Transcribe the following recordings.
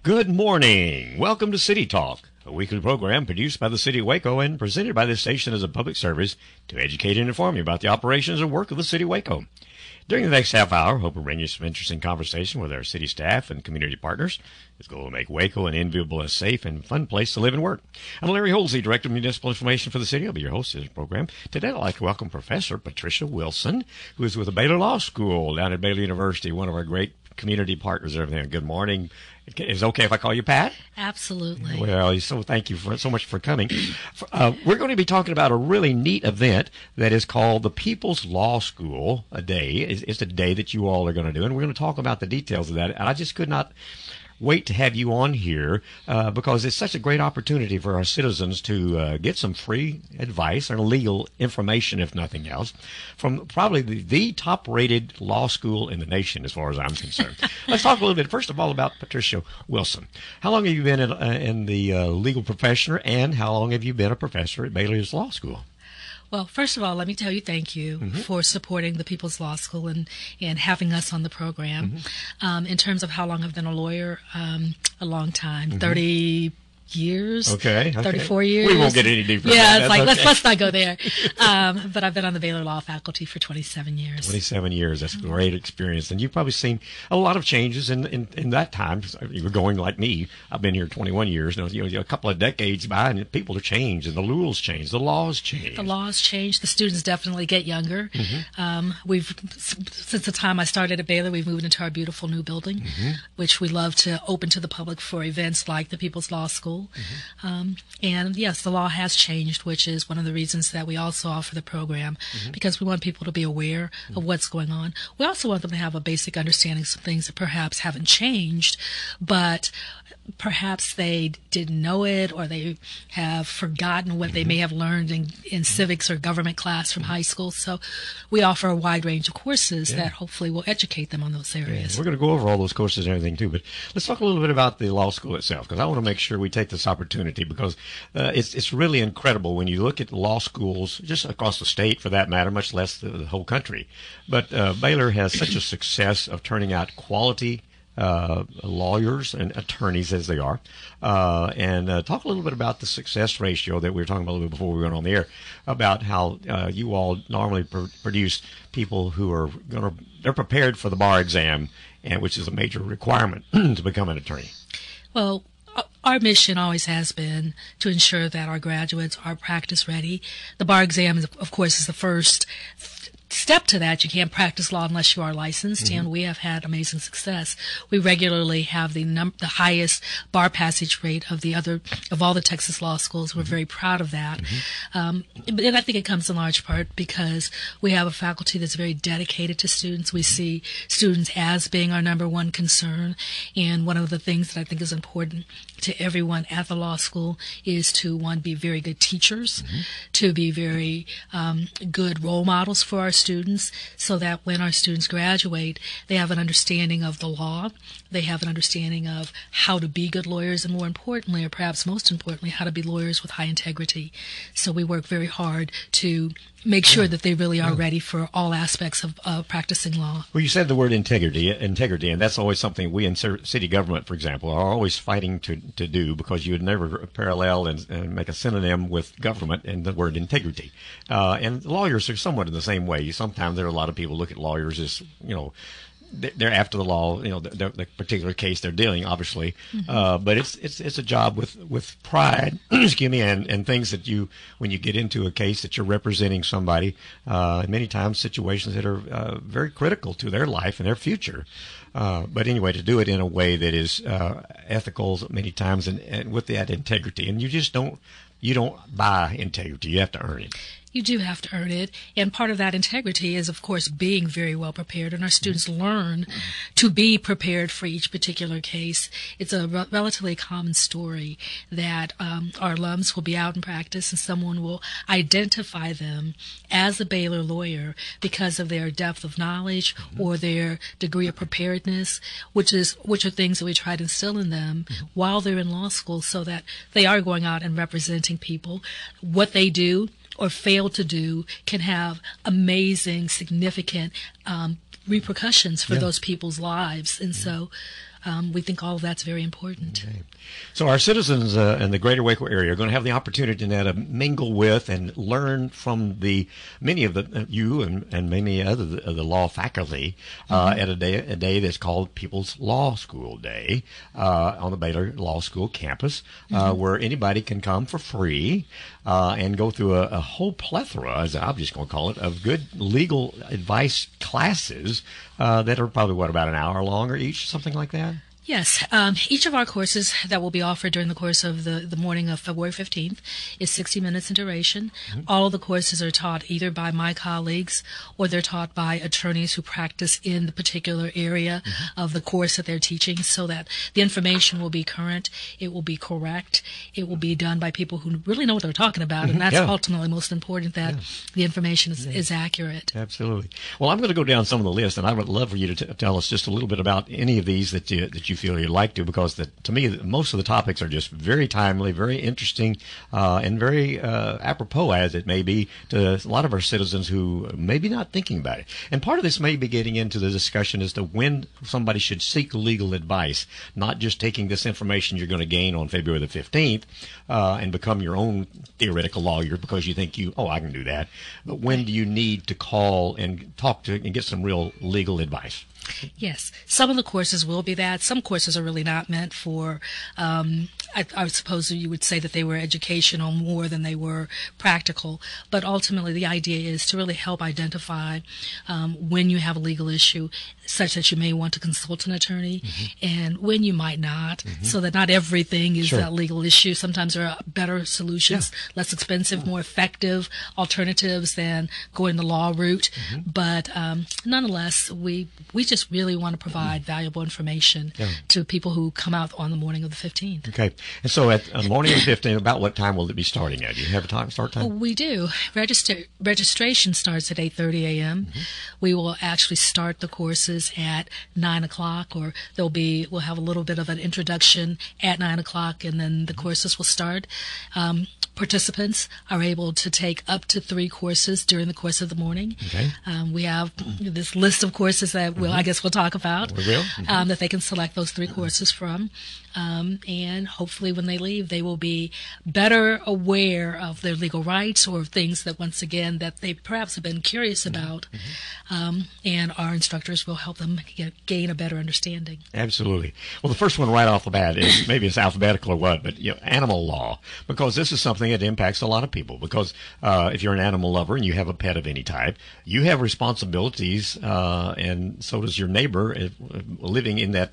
Good morning. Welcome to City Talk, a weekly program produced by the City of Waco and presented by this station as a public service to educate and inform you about the operations and work of the City of Waco. During the next half hour, hope we'll bring you some interesting conversation with our city staff and community partners. It's going to make Waco an enviable, and safe, and fun place to live and work. I'm Larry Holsey, Director of Municipal Information for the city. I'll be your host of this program. Today, I'd like to welcome Professor Patricia Wilson, who is with the Baylor Law School down at Baylor University, one of our great community partners and everything. Good morning. Is it okay if I call you Pat? Absolutely. Well, so thank you so much for coming. We're going to be talking about a really neat event that is called the People's Law School a Day. It's a day that you all are going to do, and we're going to talk about the details of that. And I just could not wait to have you on here because it's such a great opportunity for our citizens to get some free advice and legal information, if nothing else, from probably the top-rated law school in the nation, as far as I'm concerned. Let's talk a little bit, first of all, about Patricia Wilson. How long have you been in the legal profession, and how long have you been a professor at Baylor's Law School? Well, first of all, let me tell you thank you for supporting the People's Law School and having us on the program. In terms of how long I've been a lawyer, a long time, 30 years, 34 years. We won't get any deeper. Yeah, it's like, let's not go there. But I've been on the Baylor Law faculty for 27 years. 27 years. That's a great experience. And you've probably seen a lot of changes in that time. You were going like me. I've been here 21 years. Now, a couple of decades by, and people have changed, and the rules change, the laws change. The laws change. The students definitely get younger. Since the time I started at Baylor, we've moved into our beautiful new building, which we love to open to the public for events like the People's Law School. And yes, the law has changed, which is one of the reasons that we also offer the program, because we want people to be aware of what's going on. We also want them to have a basic understanding of some things that perhaps haven't changed, but perhaps they didn't know it, or they have forgotten what they may have learned in civics or government class from high school. So we offer a wide range of courses that hopefully will educate them on those areas. We're going to go over all those courses and everything too, but let's talk a little bit about the law school itself, because I want to make sure we take this opportunity, because it's really incredible when you look at law schools just across the state, for that matter, much less the whole country. But Baylor has such a success of turning out quality lawyers and attorneys, as they are, and talk a little bit about the success ratio that we were talking about a little bit before we went on the air, about how you all normally produce people who are they're prepared for the bar exam, and which is a major requirement to become an attorney. Well, our mission always has been to ensure that our graduates are practice ready. The bar exam, of course, is the first step to that. You can't practice law unless you are licensed, and we have had amazing success. We regularly have the highest bar passage rate of all the Texas law schools. We're very proud of that. And I think it comes in large part because we have a faculty that's very dedicated to students. We see students as being our number one concern, and one of the things that I think is important to everyone at the law school is to, one, be very good teachers, to be very good role models for our students, so that when our students graduate, they have an understanding of the law, they have an understanding of how to be good lawyers, and more importantly, or perhaps most importantly, how to be lawyers with high integrity. So we work very hard to make sure that they really are ready for all aspects of practicing law. Well, you said the word integrity, and that's always something we in city government, for example, are always fighting to do, because you would never parallel and make a synonym with government and the word integrity. And lawyers are somewhat in the same way. Sometimes there are a lot of people look at lawyers as, they're after the law, the particular case they're dealing, obviously. But it's a job with pride, excuse me, and things that when you get into a case that you're representing somebody, many times situations that are very critical to their life and their future. But anyway, to do it in a way that is ethical many times and with that integrity. And you don't buy integrity, you have to earn it. You do have to earn it, and part of that integrity is, of course, being very well prepared, and our students learn to be prepared for each particular case. It's a relatively common story that our alums will be out in practice, and someone will identify them as a Baylor lawyer because of their depth of knowledge or their degree of preparedness, which are things that we try to instill in them while they're in law school, so that they are going out and representing people. What they do or fail to do can have amazing, significant repercussions for those people's lives. And so we think all of that's very important. Okay. So our citizens in the greater Waco area are going to have the opportunity now to mingle with and learn from many of you and many other of the law faculty at a day that's called People's Law School Day on the Baylor Law School campus, where anybody can come for free and go through a whole plethora, as I'm just going to call it, of good legal advice classes that are probably, about an hour long or each, something like that? Yes. Each of our courses that will be offered during the course of the morning of February 15th is 60 minutes in duration. All of the courses are taught either by my colleagues or they're taught by attorneys who practice in the particular area of the course that they're teaching, so that the information will be current, it will be correct, it will be done by people who really know what they're talking about, and that's ultimately most important, that the information is accurate. Absolutely. Well, I'm going to go down some of the list, and I would love for you to tell us just a little bit about any of these that you feel you'd like to, because to me, most of the topics are just very timely, very interesting, and very apropos, as it may be, to a lot of our citizens who may be not thinking about it. And part of this may be getting into the discussion as to when somebody should seek legal advice, not just taking this information you're going to gain on February the 15th and become your own theoretical lawyer because you think I can do that. But when do you need to call and talk to and get some real legal advice? Yes, some of the courses will be that. Some courses are really not meant for, I suppose you would say that they were educational more than they were practical. But ultimately, the idea is to really help identify when you have a legal issue, such that you may want to consult an attorney, and when you might not, so that not everything is a legal issue. Sometimes there are better solutions, less expensive, more effective alternatives than going the law route. But nonetheless, we just really want to provide valuable information to people who come out on the morning of the 15th. Okay. And so at the morning of the 15th, about what time will it be starting at? Do you have a start time? We do. Registration starts at 8:30 a.m. We will actually start the courses at 9 o'clock, or we'll have a little bit of an introduction at 9 o'clock, and then the courses will start. Participants are able to take up to 3 courses during the course of the morning. Okay. We have this list of courses that I guess we'll talk about. We will. That they can select those 3 courses from. And hopefully when they leave, they will be better aware of their legal rights or things that, once again, that they perhaps have been curious about. And our instructors will help them gain a better understanding. Absolutely. Well, the first one right off the bat is, maybe it's alphabetical or what, but animal law, because this is something that impacts a lot of people. Because if you're an animal lover and you have a pet of any type, you have responsibilities, and so does your neighbor living in that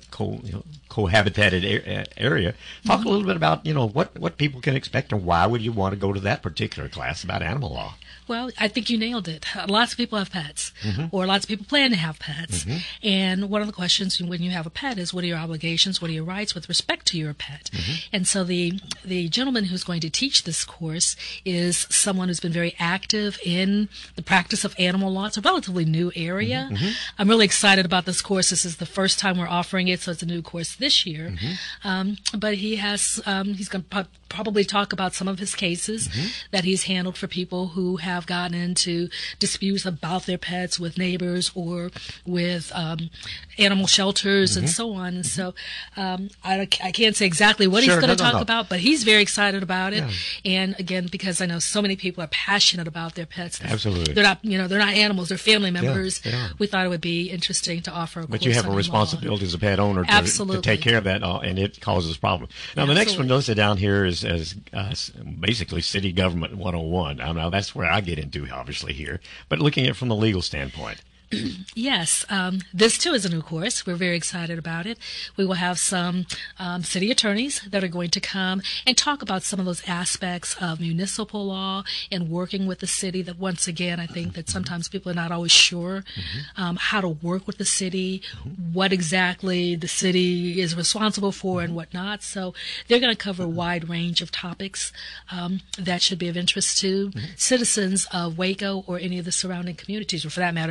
cohabitated area. Talk a little bit about what people can expect, and why would you want to go to that particular class about animal law? Well, I think you nailed it. Lots of people have pets, or lots of people plan to have pets. And one of the questions when you have a pet is, what are your obligations, what are your rights with respect to your pet? And so the gentleman who's going to teach this course is someone who's been very active in the practice of animal law. It's a relatively new area. I'm really excited about this course. This is the first time we're offering it, so it's a new course this year. But he's going to probably talk about some of his cases that he's handled for people who have gotten into disputes about their pets with neighbors or with animal shelters and so on. And so I can't say exactly what he's going to talk about, but he's very excited about it. And again, because I know so many people are passionate about their pets. Absolutely. They're not animals, they're family members. We thought it would be interesting to offer a course. But you have a responsibility as a pet owner to take care of that, and it causes problems. Now, the next one listed down here is basically city government 101. Now, that's where I get into, obviously, here. But looking at it from the legal standpoint. Yes, this too is a new course. We're very excited about it. We will have some city attorneys that are going to come and talk about some of those aspects of municipal law and working with the city that, once again, I think that sometimes people are not always sure how to work with the city, what exactly the city is responsible for and whatnot. So they're going to cover a wide range of topics that should be of interest to citizens of Waco or any of the surrounding communities, or for that matter, any of the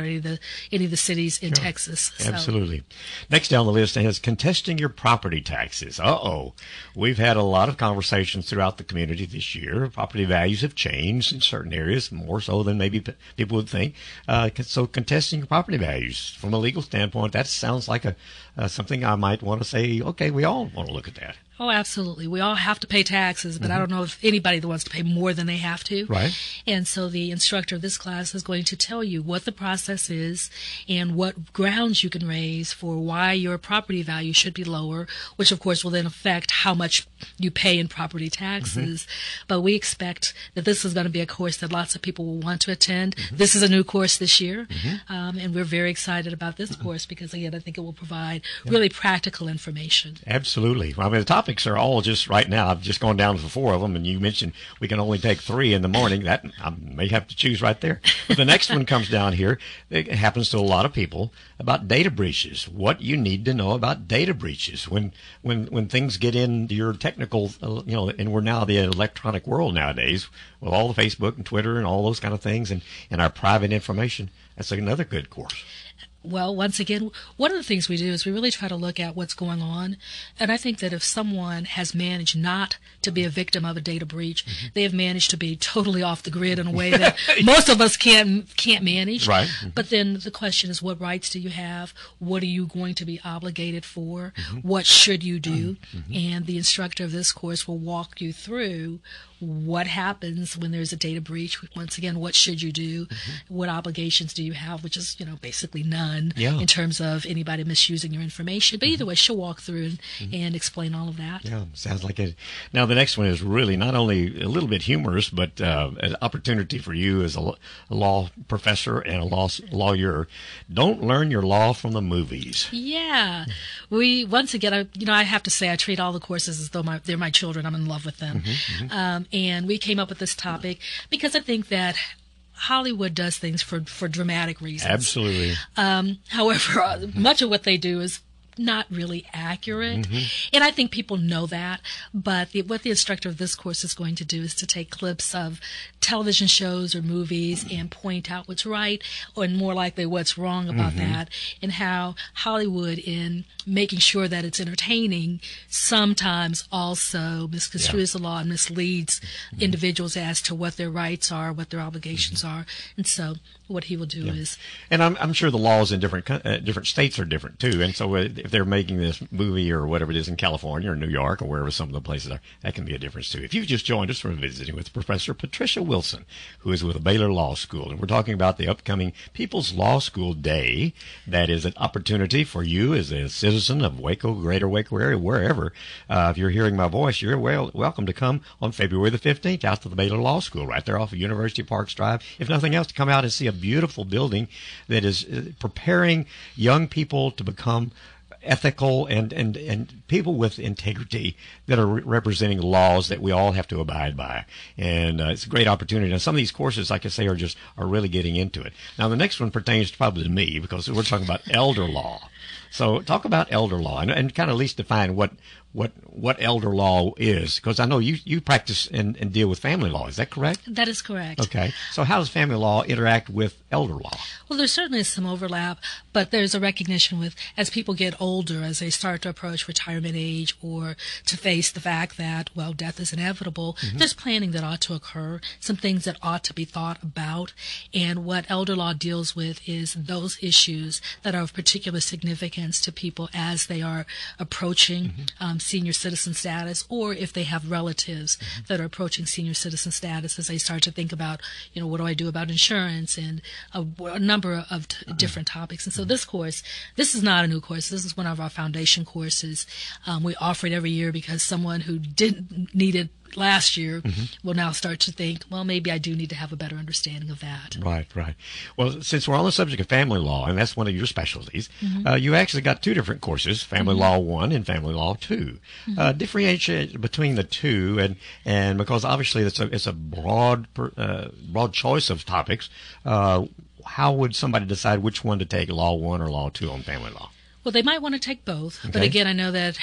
any of the cities in Texas. So. Absolutely. Next down the list is contesting your property taxes. We've had a lot of conversations throughout the community this year. Property values have changed in certain areas, more so than maybe people would think. So contesting your property values from a legal standpoint, that sounds like something I might want to say, okay, we all want to look at that. Oh, absolutely. We all have to pay taxes, but I don't know if anybody that wants to pay more than they have to. Right. And so the instructor of this class is going to tell you what the process is and what grounds you can raise for why your property value should be lower, which of course will then affect how much you pay in property taxes. But we expect that this is going to be a course that lots of people will want to attend. This is a new course this year, and we're very excited about this course because, again, I think it will provide really practical information. Absolutely. Well, I mean, the topics are all just right now. I've just gone down to 4 of them, and you mentioned we can only take 3 in the morning. That I may have to choose right there. But the next one comes down here. It happens to a lot of people about data breaches. What you need to know about data breaches when things get into your technical, and we're now the electronic world nowadays with all the Facebook and Twitter and all those kind of things and our private information. That's another good course. Well, once again, one of the things we do is we really try to look at what's going on. And I think that if someone has managed not to be a victim of a data breach, they have managed to be totally off the grid in a way that most of us can't manage. Right. But then the question is, what rights do you have? What are you going to be obligated for? What should you do? And the instructor of this course will walk you through what happens when there's a data breach. Once again, what should you do? What obligations do you have? Which is, basically none in terms of anybody misusing your information. But either way, she'll walk through and explain all of that. Yeah, sounds like it. Now, the next one is really not only a little bit humorous, but an opportunity for you as a law professor and a lawyer. Don't learn your law from the movies. Yeah. Once again, I have to say I treat all the courses as though they're my children. I'm in love with them. And we came up with this topic because I think that Hollywood does things for dramatic reasons. Absolutely. However, much of what they do is not really accurate. And I think people know that. But what the instructor of this course is going to do is to take clips of television shows or movies and point out what's right or more likely what's wrong about that, and how Hollywood, in making sure that it's entertaining, sometimes also misconstrues the law and misleads individuals as to what their rights are, what their obligations are. And so what he will do is... And I'm sure the laws in different states are different, too. And so if they're making this movie or whatever it is in California or New York or wherever some of the places are, that can be a difference, too. If you've just joined us, we're visiting with Professor Patricia Wilson, who is with the Baylor Law School. And we're talking about the upcoming People's Law School Day. That is an opportunity for you as a citizen of Waco, Greater Waco area, wherever. If you're hearing my voice, you're welcome to come on February the 15th out to the Baylor Law School right there off of University Parks Drive. If nothing else, to come out and see a beautiful building that is preparing young people to become ethical and people with integrity that are representing laws that we all have to abide by. And it's a great opportunity. Now, some of these courses, like I say, are really getting into it. Now, the next one pertains probably to me because we're talking about elder law. So talk about elder law and kind of at least define what elder law is, because I know you practice and deal with family law. Is that correct? That is correct. Okay. So how does family law interact with elder law? Well, there certainly is some overlap, but there's a recognition with, as people get older, as they start to approach retirement age or to face the fact that, well, death is inevitable, there's planning that ought to occur, some things that ought to be thought about. And what elder law deals with is those issues that are of particular significance to people as they are approaching senior citizen status, or if they have relatives that are approaching senior citizen status, as they start to think about, what do I do about insurance and a number of different topics. And so this is not a new course. This is one of our foundation courses. We offer it every year because someone who didn't need it last year will now start to think, well, maybe I do need to have a better understanding of that. Right. Well, since we're on the subject of family law, and that's one of your specialties, you actually got 2 different courses, Family Law 1 and Family Law 2. Differentiate between the two, and because obviously it's a broad choice of topics, how would somebody decide which one to take, Law 1 or Law 2 on family law? Well, they might want to take both, but Okay. again, I know that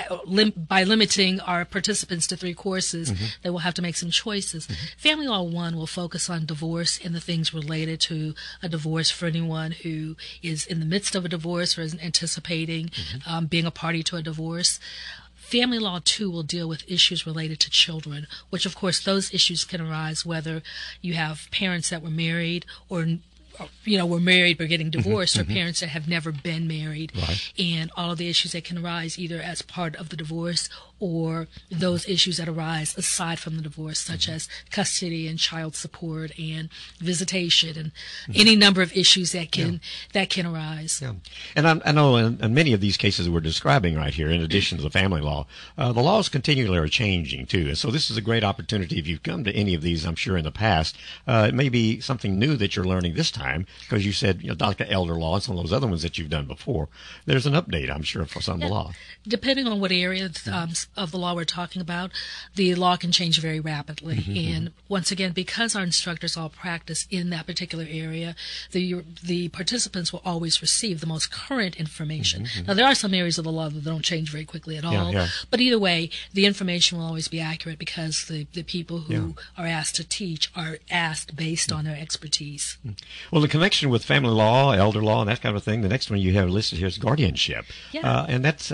by limiting our participants to 3 courses, they will have to make some choices. Family Law 1 will focus on divorce and the things related to a divorce for anyone who is in the midst of a divorce or is anticipating being a party to a divorce. Family Law 2 will deal with issues related to children, which of course those issues can arise whether you have parents that were married or were married but getting divorced, or parents that have never been married, Right. and all of the issues that can arise either as part of the divorce or those issues that arise aside from the divorce, such as custody and child support and visitation and any number of issues that can arise. Yeah. And I know in many of these cases we're describing right here, in addition to the family law, the laws continually are changing too. And so this is a great opportunity. If you've come to any of these, I'm sure in the past, it may be something new that you're learning this time, because you said, like the elder law and some of those other ones that you've done before. There's an update, I'm sure, for some of the law. Depending on what area of the law we're talking about, the law can change very rapidly. And once again, because our instructors all practice in that particular area, the participants will always receive the most current information. Now, there are some areas of the law that don't change very quickly at all, but either way, the information will always be accurate because the people who are asked to teach are asked based on their expertise. Well, the connection with family law, elder law, and that kind of thing, the next one you have listed here is guardianship. And that's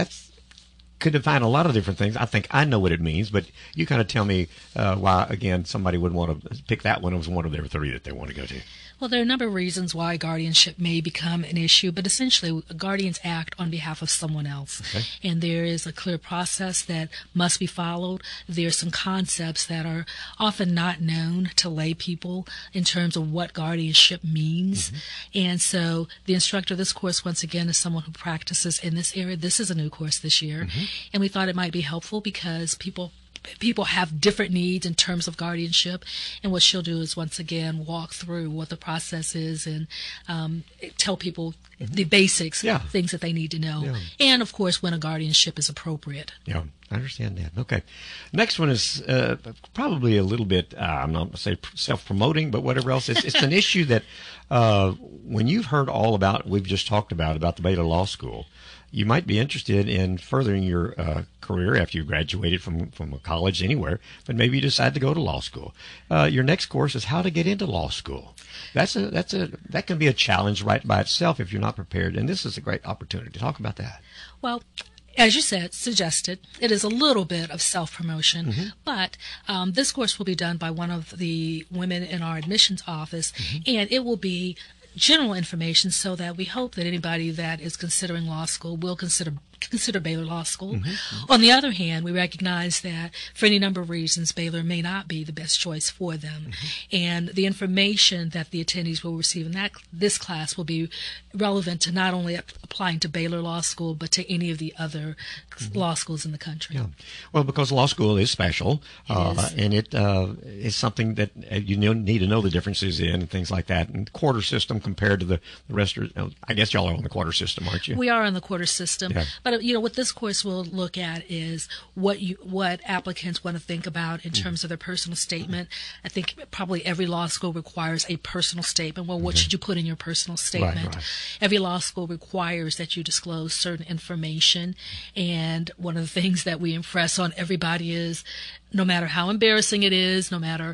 could define a lot of different things. I think I know what it means, but you kind of tell me why, again, somebody would want to pick that one as one of their 3 that they want to go to. Well, there are a number of reasons why guardianship may become an issue, but essentially guardians act on behalf of someone else. And there is a clear process that must be followed. There are some concepts that are often not known to lay people in terms of what guardianship means. And so the instructor of this course, once again, is someone who practices in this area. This is a new course this year. And we thought it might be helpful because people have different needs in terms of guardianship, and what she'll do is once again walk through what the process is and tell people the basics, things that they need to know, and of course when a guardianship is appropriate. Yeah, I understand that. Okay, next one is probably a little bit I'm not going to say self-promoting, but whatever else. It's an issue that when you've heard all about, we've just talked about the Baylor Law School, you might be interested in furthering your career after you graduated from a college anywhere, but maybe you decide to go to law school. Your next course is how to get into law school. That can be a challenge right by itself if you're not prepared, and this is a great opportunity to talk about that. Well, as you suggested, it is a little bit of self-promotion, but this course will be done by one of the women in our admissions office, and it will be general information so that we hope that anybody that is considering law school will consider Baylor Law School. On the other hand, we recognize that for any number of reasons, Baylor may not be the best choice for them. And the information that the attendees will receive in this class will be relevant to not only applying to Baylor Law School, but to any of the other law schools in the country. Yeah. Well, because law school is special, and it is something that you need to know the differences in and things like that. And the quarter system compared to the rest of, I guess y'all are on the quarter system, aren't you? We are on the quarter system. But what this course will look at is what applicants want to think about in terms of their personal statement. I think probably every law school requires a personal statement. Well, what should you put in your personal statement? Right. Every law school requires that you disclose certain information. And one of the things that we impress on everybody is, no matter how embarrassing it is, no matter,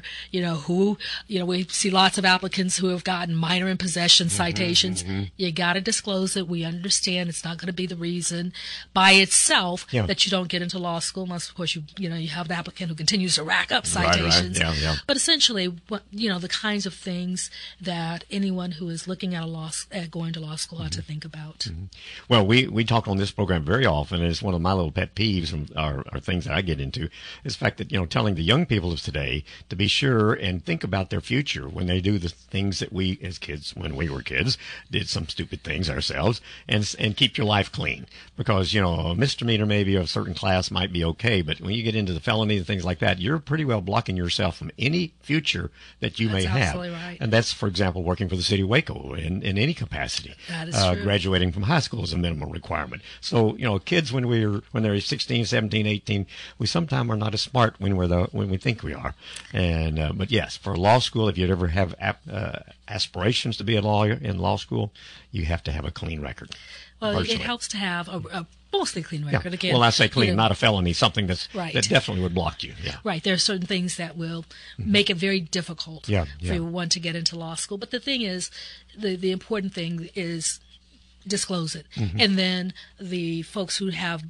we see lots of applicants who have gotten minor in possession citations. You got to disclose it. We understand it's not going to be the reason by itself that you don't get into law school, unless, of course, you have the applicant who continues to rack up citations. Right. But essentially, the kinds of things that anyone who is looking at going to law school ought to think about. Well, we talk on this program very often, and it's one of my little pet peeves or things that I get into, is the fact that, telling the young people of today to be sure and think about their future when they do the things that we as kids, when we were kids, did some stupid things ourselves, and keep your life clean. Because, a misdemeanor maybe of a certain class might be okay, but when you get into the felony and things like that, you're pretty well blocking yourself from any future that you may have. That's absolutely right. And that's, for example, working for the city of Waco in any capacity. That is true. Graduating from high school is a minimum requirement. So, kids when they're 16, 17, 18, we sometimes are not as smart when we think we are. And but yes, for law school, if you ever have aspirations to be a lawyer in law school, you have to have a clean record. Well, virtually. it helps to have a mostly clean record. Yeah. Again, Well, I say clean, not a felony, something that definitely would block you. Yeah. Right. There are certain things that will make it very difficult for one to get into law school. But the thing is, the important thing is disclose it. And then the folks who have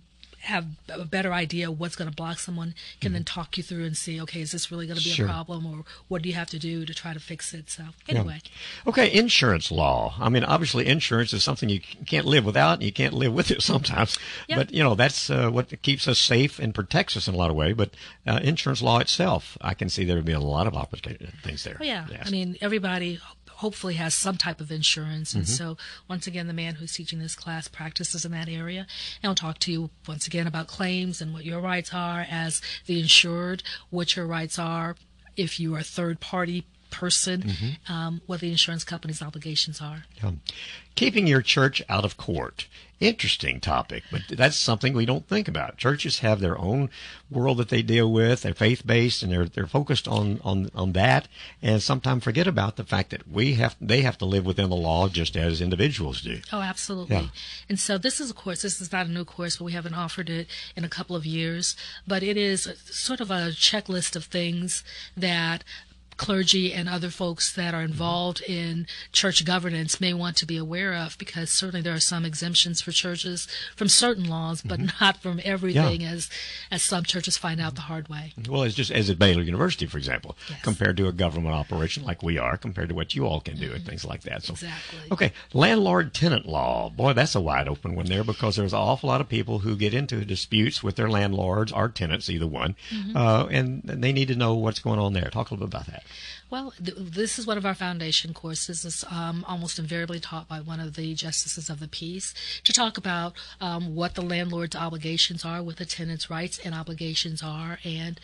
a better idea what's going to block someone can then talk you through and see, okay, is this really going to be a problem, or what do you have to do to try to fix it? So anyway. Okay, insurance law. I mean, obviously insurance is something you can't live without, and you can't live with it sometimes. But, that's what keeps us safe and protects us in a lot of ways. But insurance law itself, I can see there would be a lot of things there. Oh, yeah. I mean, everybody hopefully has some type of insurance. And so, once again, the man who's teaching this class practices in that area. And I'll talk to you, once again, about claims and what your rights are as the insured, what your rights are if you are a third-party person, what the insurance company's obligations are. Keeping your church out of court. Interesting topic, but that's something we don't think about. Churches have their own world that they deal with. They're faith-based, and they're focused on that, and sometimes forget about the fact that they have to live within the law just as individuals do. Oh, absolutely. Yeah. And so this is not a new course, but we haven't offered it in a couple of years. But it is sort of a checklist of things that clergy and other folks that are involved in church governance may want to be aware of, because certainly there are some exemptions for churches from certain laws, but not from everything, as some churches find out the hard way. Well, it's just as at Baylor University, for example, compared to a government operation like we are, compared to what you all can do and things like that. So, exactly. Okay, landlord-tenant law. Boy, that's a wide open one there, because there's an awful lot of people who get into disputes with their landlords or tenants, either one, and they need to know what's going on there. Talk a little bit about that. Well, this is one of our foundation courses. It's almost invariably taught by one of the justices of the peace, to talk about what the landlord's obligations are, what the tenant's rights and obligations are, and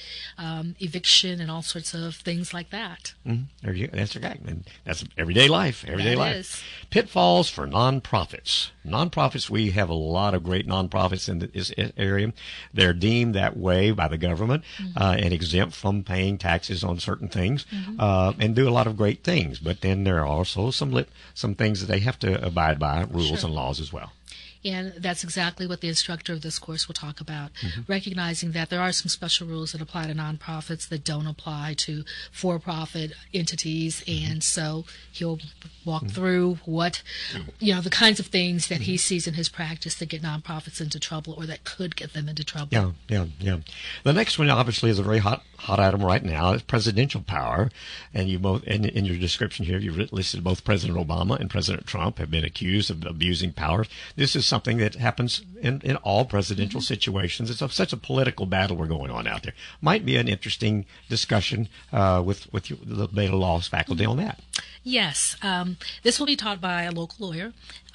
eviction and all sorts of things like that. That's okay. And that's everyday life. Everyday life. Is. Pitfalls for nonprofits. Nonprofits, we have a lot of great nonprofits in this area. They're deemed that way by the government and exempt from paying taxes on certain things. And do a lot of great things, but then there are also some things that they have to abide by, rules and laws as well. And that's exactly what the instructor of this course will talk about, recognizing that there are some special rules that apply to nonprofits that don't apply to for-profit entities. And so he'll walk through what, the kinds of things that he sees in his practice that get nonprofits into trouble, or that could get them into trouble. Yeah. The next one obviously is a very hot item right now. It's presidential power. And you both, in your description here, you've listed both President Obama and President Trump have been accused of abusing power. This is something that happens in all presidential situations. It's such a political battle we're going on out there. Might be an interesting discussion with the Baylor Law faculty on that. Yes. This will be taught by a local lawyer,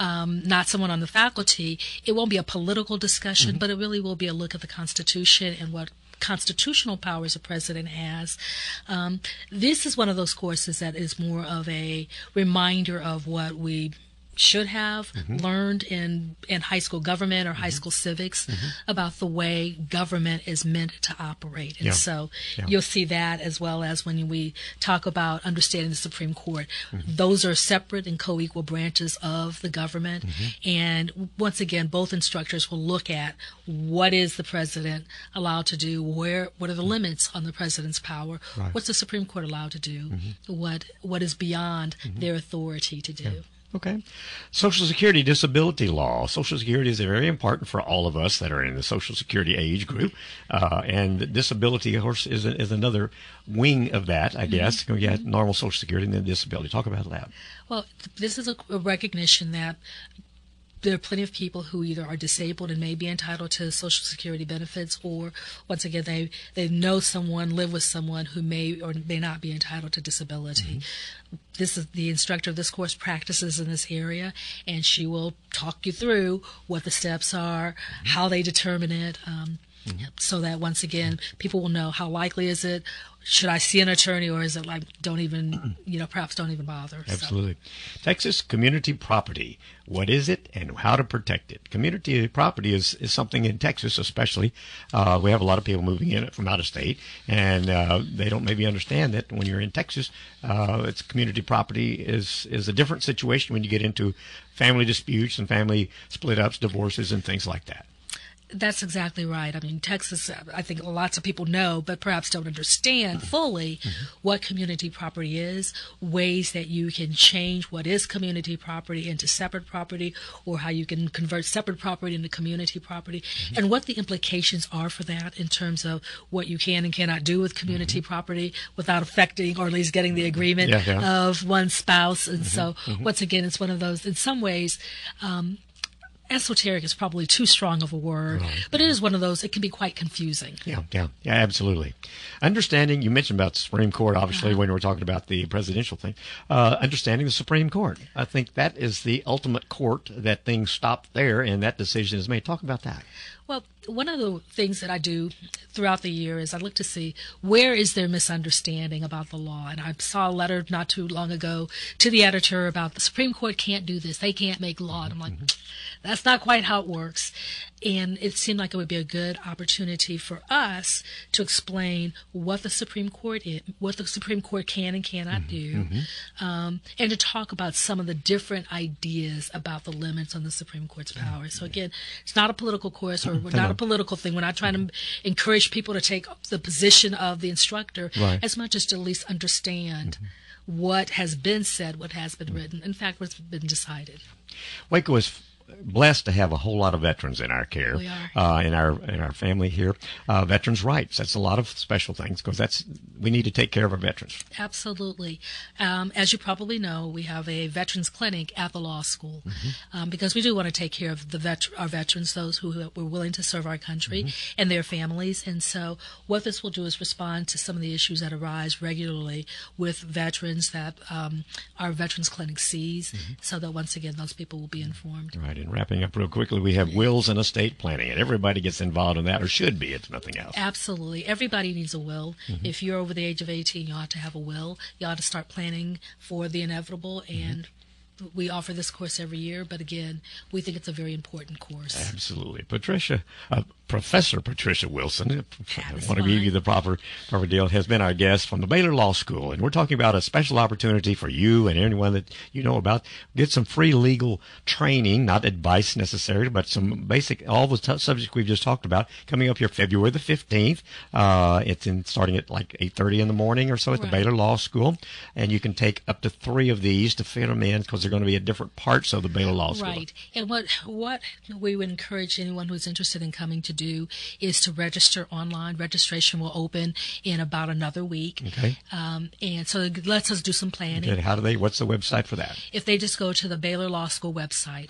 not someone on the faculty. It won't be a political discussion, but it really will be a look at the Constitution and what constitutional powers a president has. This is one of those courses that is more of a reminder of what we should have learned in high school government or high school civics about the way government is meant to operate. And so you'll see that, as well as when we talk about understanding the Supreme Court. Those are separate and co-equal branches of the government. And once again, both instructors will look at what is the president allowed to do, what are the limits on the president's power, what's the Supreme Court allowed to do, what is beyond their authority to do. Okay. Social Security disability law. Social Security is very important for all of us that are in the Social Security age group. And disability, of course, is another wing of that, I guess. You got normal Social Security and then disability. Talk about that. Well, this is a recognition that there are plenty of people who either are disabled and may be entitled to Social Security benefits, or once again, they know someone, live with someone who may or may not be entitled to disability. This is the instructor of this course practices in this area, and she will talk you through what the steps are, how they determine it. so that once again, people will know how likely is it. Should I see an attorney, or is it like don't even, perhaps don't even bother? Absolutely. So. Texas community property. What is it and how to protect it? Community property is something in Texas, especially. We have a lot of people moving in from out of state, and they don't maybe understand that when you're in Texas, it's community property is a different situation when you get into family disputes and family split-ups, divorces, and things like that. That's exactly right. I mean, Texas, I think lots of people know, but perhaps don't understand fully what community property is, ways that you can change what is community property into separate property, or how you can convert separate property into community property, and what the implications are for that in terms of what you can and cannot do with community property without affecting, or at least getting the agreement of one spouse. And so, once again, it's one of those, in some ways, esoteric is probably too strong of a word, but it is one of those, it can be quite confusing. Yeah, absolutely. Understanding, you mentioned about the Supreme Court, obviously, when we were talking about the presidential thing. Understanding the Supreme Court. I think that is the ultimate court, that things stop there and that decision is made. Talk about that. Well, one of the things that I do throughout the year is I look to see where is there misunderstanding about the law. And I saw a letter not too long ago to the editor about the Supreme Court can't do this. They can't make law. And I'm like, that's not quite how it works. And it seemed like it would be a good opportunity for us to explain what the Supreme Court is, what the Supreme Court can and cannot do, and to talk about some of the different ideas about the limits on the Supreme Court's power. So again, it's not a political course, or not a political thing. We're not trying to encourage people to take the position of the instructor, as much as to at least understand what has been said, what has been written, in fact, what's been decided. Waco is blessed to have a whole lot of veterans in our care. We are. In our family here. Veterans' rights. That's a lot of special things, because we need to take care of our veterans. Absolutely. As you probably know, we have a veterans clinic at the law school, because we do want to take care of our veterans, those who were willing to serve our country and their families. And so what this will do is respond to some of the issues that arise regularly with veterans that our veterans clinic sees, so that once again those people will be informed. Right. And wrapping up real quickly, we have wills and estate planning, and everybody gets involved in that, or should be, if nothing else. Absolutely. Everybody needs a will. If you're over the age of 18, you ought to have a will. You ought to start planning for the inevitable, and we offer this course every year, but again, we think it's a very important course. Absolutely. Professor Patricia Wilson, I want to give you the proper deal, has been our guest from the Baylor Law School, and we're talking about a special opportunity for you and anyone that you know about. Get some free legal training, not advice necessarily, but some basic, all the subjects we've just talked about, coming up here February the 15th. It's starting at like 8:30 in the morning or so at the Baylor Law School, and you can take up to 3 of these to fit them in, because they're going to be at different parts of the Baylor Law School. Right. And what we would encourage anyone who's interested in coming to do is to register online. Registration will open in about another week. Okay. And so it lets us do some planning. Okay. What's the website for that? If they just go to the Baylor Law School website,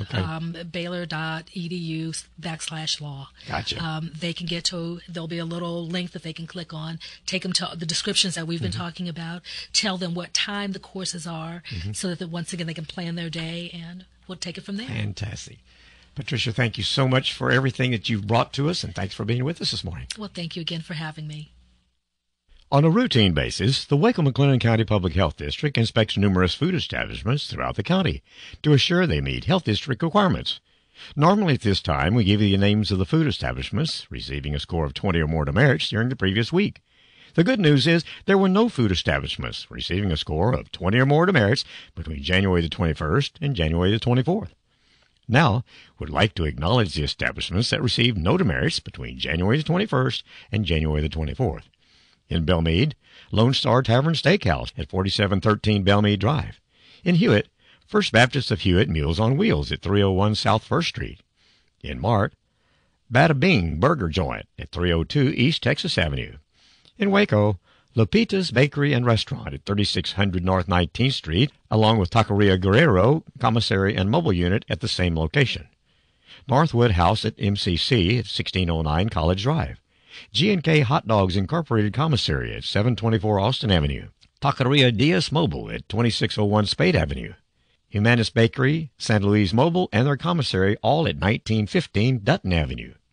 baylor.edu/law. Gotcha. They can there'll be a little link that they can click on, take them to the descriptions that we've been talking about, tell them what time the courses are, so that once again they can plan their day, and we'll take it from there. Fantastic. Patricia, thank you so much for everything that you've brought to us, and thanks for being with us this morning. Well, thank you again for having me. On a routine basis, the Waco-McLennan County Public Health District inspects numerous food establishments throughout the county to assure they meet health district requirements. Normally at this time, we give you the names of the food establishments receiving a score of 20 or more demerits during the previous week. The good news is there were no food establishments receiving a score of 20 or more demerits between January the 21st and January the 24th. Now, we'd like to acknowledge the establishments that received no demerits between January the 21st and January the 24th. In Belmead, Lone Star Tavern Steakhouse at 4713 Belmead Drive. In Hewitt, First Baptist of Hewitt Meals on Wheels at 301 South 1st Street. In Mart, Bada Bing Burger Joint at 302 East Texas Avenue. In Waco, Lupita's Bakery and Restaurant at 3600 North 19th Street, along with Taqueria Guerrero, Commissary and Mobile Unit at the same location. Northwood House at MCC at 1609 College Drive. G&K Hot Dogs Incorporated Commissary at 724 Austin Avenue. Taqueria Diaz Mobile at 2601 Spade Avenue. Humanis Bakery, San Luis Mobile, and their commissary all at 1915 Dutton Avenue.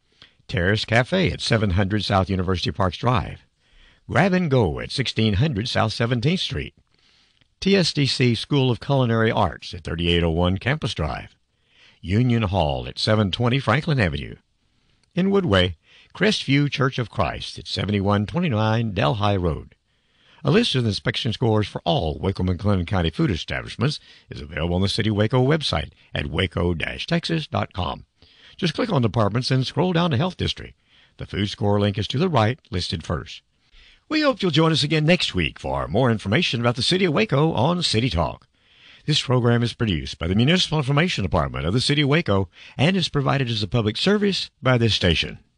Terrace Cafe at 700 South University Parks Drive, Grab and Go at 1600 South 17th Street, TSDC School of Culinary Arts at 3801 Campus Drive, Union Hall at 720 Franklin Avenue. In Woodway, Crestview Church of Christ at 7129 Delhi Road. A list of inspection scores for all Waco-McLennan County food establishments is available on the City Waco website at waco-texas.com. Just click on departments and scroll down to Health District. The food score link is to the right, listed first. We hope you'll join us again next week for more information about the City of Waco on City Talk. This program is produced by the Municipal Information Department of the City of Waco and is provided as a public service by this station.